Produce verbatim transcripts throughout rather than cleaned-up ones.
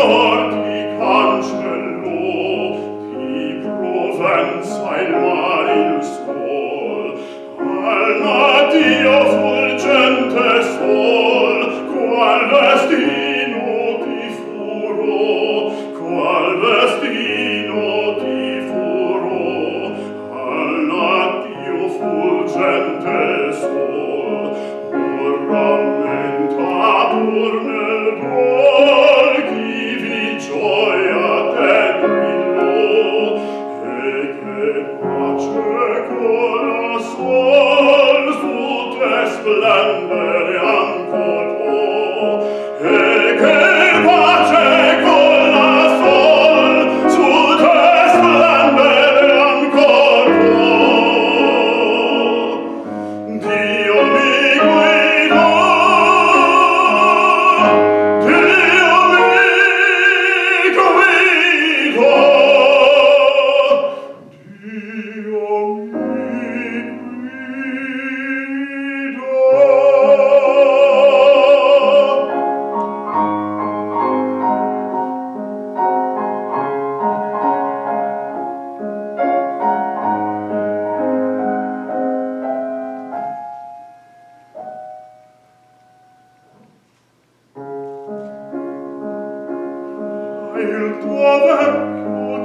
il tuo vecchio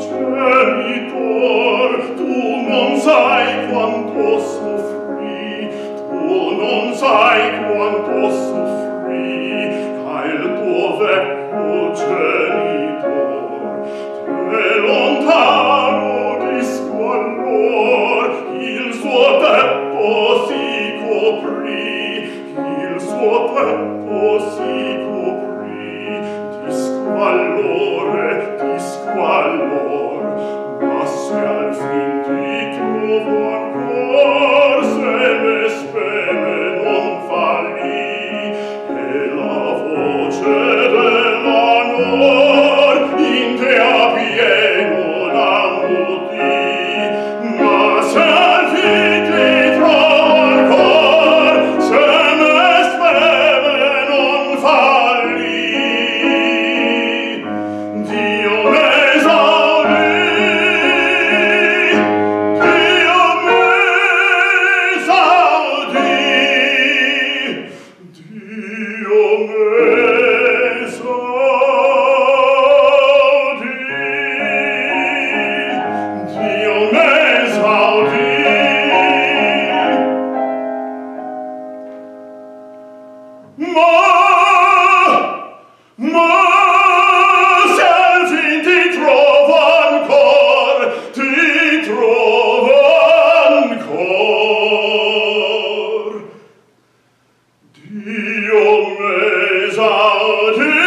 genitor, tu non sai quanto soffrì, tu non sai quanto soffrì, a il tuo vecchio genitor, te lontano di squallor, il suo tetto si coprì, il suo tetto si coprì, di squallore, di squallor, ma se al fin ti trovo ancor, se le speme non fallì, e la voce dell'amor in te a pieno l'ammutì, ma se al fin ti trovo ancor, se le speme non fallì, Dio m'esaudì, Dio m'esaudì, Dio m'esaudì, Dio m'esaudì. Ma, ma, se al fin ti trovo ancor, ti trovo ancor, Dio m'esaudì.